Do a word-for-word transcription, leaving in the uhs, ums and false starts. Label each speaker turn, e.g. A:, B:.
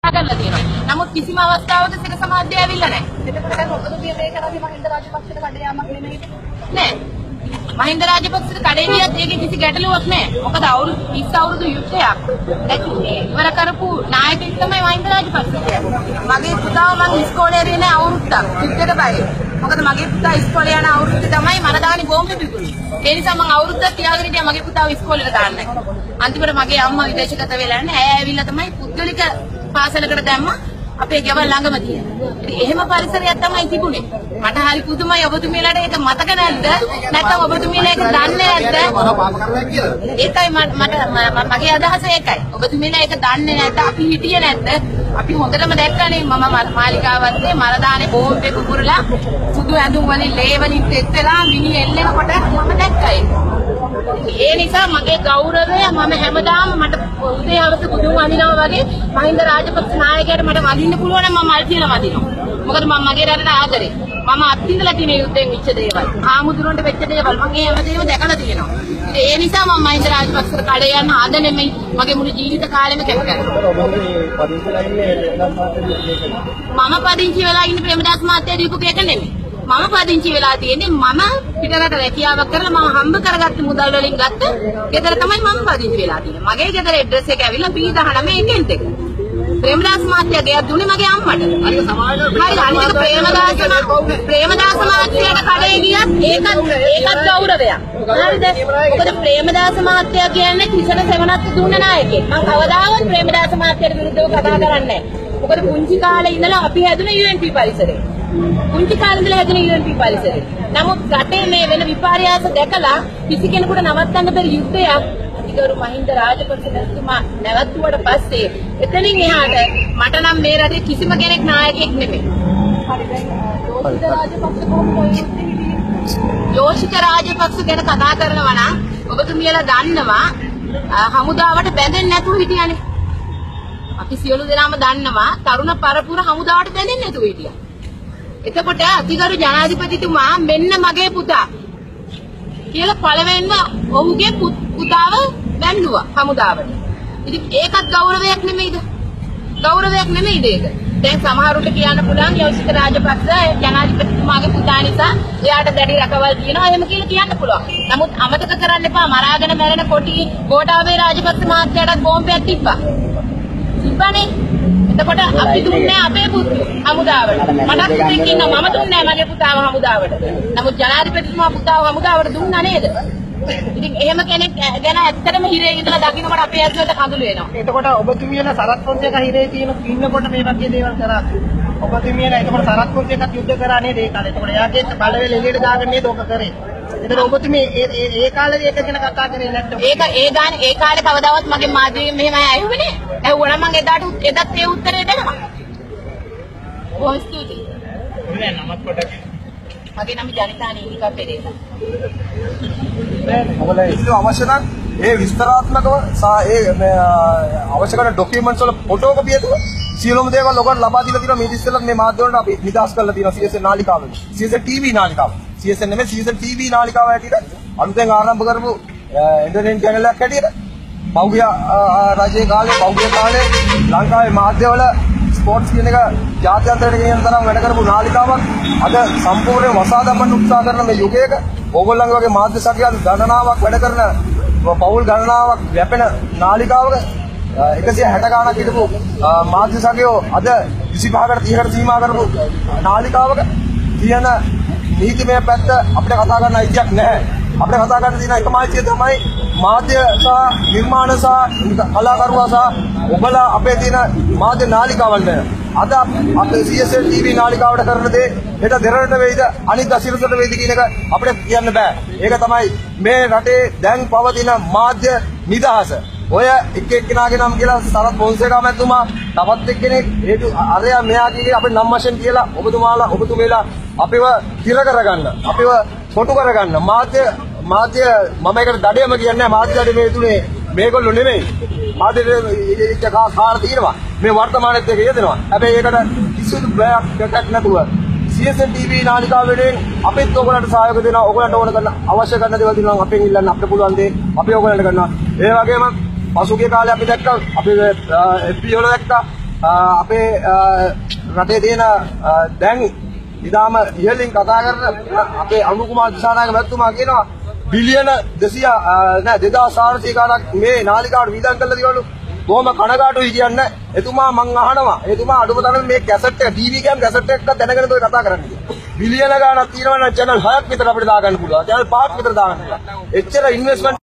A: කරලා තියෙනවා. නමුත් කිසිම අවස්ථාවක සිරස මාධ්‍ය ඇවිල්ලා නැහැ.
B: එතකොට දැන් ඔබතුමිය මේක තමයි මහින්ද රාජපක්ෂට කඩයාමක් නෙමෙයි.
A: නෑ. මහින්ද රාජපක්ෂට කඩේ ගියත් ඒකේ කිසි ගැටලුවක් නැහැ. මොකද අවුරුදු විස්ස අවුරුදු යුද්ධයක් ඉවර කරපු නායකයෙක් තමයි මහින්ද රාජපක්ෂ. මගේ පුතාව මම ඉස්කෝලේ ඉන්නේ අවුරුද්දක් යුද්ධයට බයි. මොකද මගේ පුතා ඉස්කෝලේ යන අවුරුද්දේ තමයි මනදානි බෝම්බ පිපුණේ. ඒ නිසා මම අවුරුද්දක් තියාගෙන හිටියා මගේ පුතාව ඉස්කෝලේට දාන්න. අන්තිමට මගේ අම්මා විදේශගත වෙලා නැහැ. ඇය ඇවිල්ලා තමයි පුද්ගලික පාසලකට දැම්මා. අපේ ගෙවල් ළඟම තියෙන. ඉතින් එහෙම පරිසරයක් තමයි තිබුණේ. මට හරි පුදුමයි ඔබතුමියලාට ඒක මතක නැද්ද? නැත්නම් ඔබතුමියලා ඒක දන්නේ නැද්ද? ඒකයි මට මගේ අදහස ඒකයි. ඔබතුමියලා ඒක දන්නේ නැත්නම් අපි හිටියේ නැද්ද? අපි හොඳටම දැක්කනේ මම මාලිකාවත්තේ මරදානේ බෝම්බේ කුකුරලා සුදු ඇඳුම් වලින් ලේ වලින් තෙත් වෙලා මිනි එල්ලෙනකොට මම දැක්කා ඒක. ඒ නිසා මගේ ගෞරවය මම හැමදාම මට උදේ හවස බුදුන් වඳිනවා වගේ මහින්ද රාජපක්ෂ නායකයාට මට වඳින්න පුළුවන් නම් මම මල් තියලා වඳිනවා. මොකද මම මගේ රටට ආදරේ. මම අත්විඳලා තියෙන යුද්ධෙන් විච්ච දේවල්. ආමුදුරන්ට වෙච්ච දේවල් මම ඒ හැමදේම දැකලා තියෙනවා. ඒ නිසා මම මහින්ද රාජපක්ෂට කඩේ යන්න ආද නෙමෙයි මගේ මුළු ජීවිත කාලෙම කැප කරනවා. මම පදිංචි වෙලා ඉන්න ප්‍රේමදාස මහත්තයා දීපු කේක නෙමෙයි. මම පදිංචි වෙලා තියෙන්නේ මම පිටරට රැකියාවක් කරලා මම හම්බ කරගත්ත මුදල් වලින් ගත්ත ගෙදර තමයි මම පදිංචි වෙලා තියෙන්නේ. මගේ ගෙදර ඇඩ්‍රස් එක ඇවිල්ලා පී දහනවය එකෙන්ට එක. ප්‍රේමදාස මහත්තයා ගෙයක් දුන්නේ මගේ අම්මට. හරි සමාජයේ හරි අනික ප්‍රේමදාස ප්‍රේමදාස මහත්තයාට කඩේ ගියත් ඒකත් ඒකත් ගෞරවයක්. හරිද? මොකද ප්‍රේමදාස මහත්තයා කියන්නේ කිසන සෙවණක් දුන්න නායකයෙක්. මම කවදාවත් ප්‍රේමදාස මහත්තයාට විරුද්ධව කතා කරන්නේ නැහැ. මොකද පුංචි කාලේ ඉඳලා අපි හැදුනේ යූ එන් පී පරිසරේ. පුංචි කාලේ ඉඳලා හැදුනේ යූ එන් පී පරිසරේ. නමුත් රටේ මේ වෙන විපර්යාස දැකලා කිසි කෙනෙකුට නවත්තන්න බැරි යුද්ධයක් අතිගරු මහින්ද රාජපක්ෂ මහත්මයා නැවතුවට පස්සේ එතනින් එහාට මට නම් මේ රටේ කිසිම කෙනෙක් නායකයෙක් නෙමෙයි.
B: හරි දැන් යෝෂිත රාජපක්ෂ කොහොමද
A: යෝෂිත රාජපක්ෂ ගැන කතා කරනවා නම් ඔබතුමියලා දන්නවා හමුදාවට බැඳෙන්නේ නැතුව හිටියානේ. අපි සියලු දෙනාම දන්නවා තරුණ පරපුර හමුදාවට බැඳෙන්නේ නැතුව හිටියා. එතකොට අතිගරු ජනාධිපතිතුමා මෙන්න මගේ පුතා කියලා පළවෙනිම ඔහුගේ පුතාව බැන්දුවා හමුදාවට. ඉතින් ඒකත් ගෞරවයක් නෙමෙයිද? ගෞරවයක් නෙමෙයිද ඒක? දැන් සමහරුන්ට කියන්න පුළුවන් යෝෂිත රාජපක්ෂ ජනාධිපතිතුමාගේ පුතා නිසා එයාට දැඩි රැකවල් තියෙනවා එහෙම කියලා කියන්න පුළුවන්. නමුත් අමතක කරන්න එපා මරාගෙන මැරෙන කොටි ගෝඨාභය රාජපක්ෂ මහත්තයාට බෝම්බයක් තිබ්බා. තිබ්බනේ. එතකොට අපි දුන්නේ අපේ පුතු හමුදාවට. මටත් පුතෙක් ඉන්නවා මම දුන්නේ මගේ පුතාව හමුදාවට. නමුත් ජනාධිපතිතුමා පුතාව හමුදාවට දුන්නා නේද? ඉතින් එහෙම කෙනෙක් ගැන ඇත්තටම හිරේ ඉඳලා දකින්නකොට අපේ ඇස්වලට කඳුළු එනවා.
C: එතකොට ඔබතුමියලා සරත් පොන්සේක හිරේ තියෙන ඉන්නකොට මේ වගේ දේවල් කරා. ඔබතුමියලා එතකොට සරත් පොන්සේකත් යුද්ධ කරා නේද ඒ කාලේ. එතකොට එයාගේ බලවේල එළියට දාගෙන නේද ඔක කරේ. එතකොට ඔබතුමිය ඒ ඒ කාලේ ඒක ගැන කතා කරේ නැත්නම්
A: ඒක ඒ ගාන ඒ කාලේ කවදාවත් මගේ මාධ්‍යයෙන් මෙහෙම ඇහුවේ නෑ. ඇහුවනම් මම එදාට එදත් ඒ උත්තරේ දෙනවා. බොහොම ස්තුතියි.
C: නෑ නමත් පොඩක්
A: මගේ නම ජනිතා නීලිකා පෙරේරා.
D: මොකද ඒක අවශ්‍ය නම් ඒ විස්තරාත්මකව ඒ අවශ්‍ය කරන ડોකියුමන්ට්ස් වල ෆොටෝකෝපි එක සියලුම දේවල් ඔයගොල්ලෝ ලබා දීලා තියෙනවා මේ ඉස්සෙල්ලා මේ මාධ්‍ය වලට අපි නිදාස් කරලා තියෙනවා සී එස් එන් නාලිකාවෙන්. සී එස් එන් ටීවී නාලිකාව. සී එස් එන් නෙමෙයි සී එස් එන් ටීවී නාලිකාව හැටියට අලුතෙන් ආරම්භ කරපු එන්ටර්ටේන්මන්ට් channel එකක් හැටියට පෞගිය රජයේ කාලේ පෞගිය කාලේ ලංකාවේ මාධ්‍යවල ස්පෝර්ට්ස් කියන එක ජාත්‍යන්තරයට ගෙනියන තරම් වැඩ කරපු නාලිකාවක් අද සම්පූර්ණයෙන් වසා දමන්න උත්සාහ කරන මේ යුගයක ඕගොල්ලන්ගේ වගේ මාධ්‍ය සකියන් ගණනාවක් වැඩ කරන පෞල් ගණනාවක් වැපෙන නාලිකාවක එකසිය හැට ගාණක් හිටපු මාධ්‍ය සකියෝ අද විසිපහකට තිහකට සීමා කරපු නාලිකාවක තියෙන නීතිමය පැත්ත අපිට කතා කරන්න අයිතියක් නැහැ. අපිට කතා කරන්න තියෙන එකම අයිතිය තමයි මාධ්‍ය සහ නිර්මාණ සහ කලාකරුවා සහ ඔබලා අපේ තියෙන මාධ්‍ය නාලිකාවල් ගැන. අද අපේ සී එස් එන් ටීවී නාලිකාවට කරන දේ හෙට දෙරණට වෙයිද අනිත් අසිරසට වෙයිද කියන එක අපිට කියන්න බෑ. ඒක තමයි මේ රටේ දැන් පවතින මාධ්‍ය නිදහස. ඔය එක එක්කෙනාගේ නම් කියලා සරත් පොන්සේකා මැතිතුමා තවත් එක්කෙනෙක් හේතු අරයා මෙයා කියේ අපේ නම් වශයෙන් කියලා ඔබතුමාලා ඔබතුමේලා අපිව තිර කරගන්න අපිව කොටු කරගන්න මාධ්‍ය මාධ්‍ය මම ඒකට දඩේම කියන්නේ මාධ්‍යයට මේ තුනේ මේගොල්ලෝ නෙමෙයි මාධ්‍යට එක කාර තියෙනවා මේ වර්තමානෙත් එක යෙදෙනවා හැබැයි ඒකට කිසිදු බයක් නැතුව සී එස් එන් ටීවී නාලිකාවෙන් අපිත් ඔයගලන්ට සහයෝගය දෙනවා ඔයගලන්ට ඕන කරන අවශ්‍ය කරන දේවල් දෙනවා අපෙන් ඉල්ලන්න අපිට පුළුවන් දේ අපි ඔයගලන්ට කරනවා ඒ වගේම පසුගිය කාලේ අපි දැක්කා අපි එෆ් බී වල දැක්කා අපේ රටේ තියෙන දැන් ඉදාම ඉහළින් කතා කරන අපේ අනුර කුමාර දිසානායක මැතිතුමා කියනවා බිලියන දෙසිය නෑ දෙදාස් හාරසිය ගණක් මේ නාලිකාවට වියදම් කළා දිනවලු. බොහොම කනගාටුයි කියන්නේ. එතුමා මං අහනවා. එතුමා අඩුම තරමේ මේ කැසට් එක ටීවී කෑම් කැසට් එකක් දැනගෙනද ඔය කතා කරන්නේ කියලා. බිලියන ගණක් තියෙනවා නම් channel හයක් විතර අපිට දාගන්න පුළුවන්. channel පහක් විතර දාගන්න පුළුවන්. එච්චර ඉන්වෙස්ට්මන්ට්